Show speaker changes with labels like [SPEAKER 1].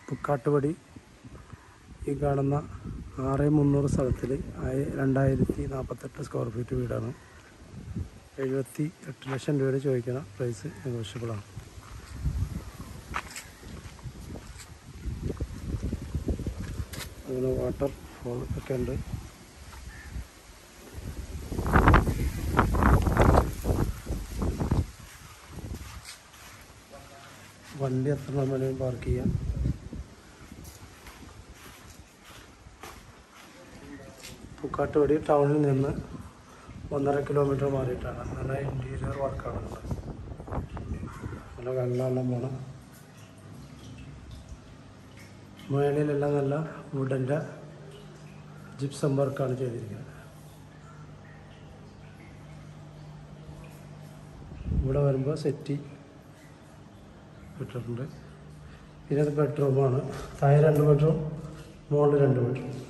[SPEAKER 1] പുക്കാട്ടുപടി ഈ കാണുന്ന 6300 സ്ഥലത്തിൽ 2048 സ്ക്വയർ ഫീറ്റ് വീടാണ്. 78 ലക്ഷം രൂപയുടെ ചോദിക്കുന്ന പ്രൈസ് നെഗോഷ്യബിളാണ്. അങ്ങനെ വാട്ടർ ഫോൾ ഒക്കെ ഉണ്ട്. വണ്ടി എത്ര വേണമെങ്കിലും പാർക്ക് ചെയ്യാം. പുക്കാട്ടുപടി ടൗണിൽ നിന്ന് 1.5 കിലോമീറ്റർ മാറിയിട്ടാണ്. നല്ല ഇൻറ്റീരിയർ വർക്കാണ്. നല്ല വെള്ളം പോണം. മേളിലെല്ലാം നല്ല വുഡൻ്റെ ജിപ്സം വർക്കാണ് ചെയ്തിരിക്കുന്നത്. ഇവിടെ വരുമ്പോൾ സെറ്റി ഇട്ടിട്ടുണ്ട്. പിന്നെ അത് ബെഡ്റൂമാണ്. താഴെ 2 ബെഡ്റൂം, മുകളിൽ 2 ബെഡ്റൂം.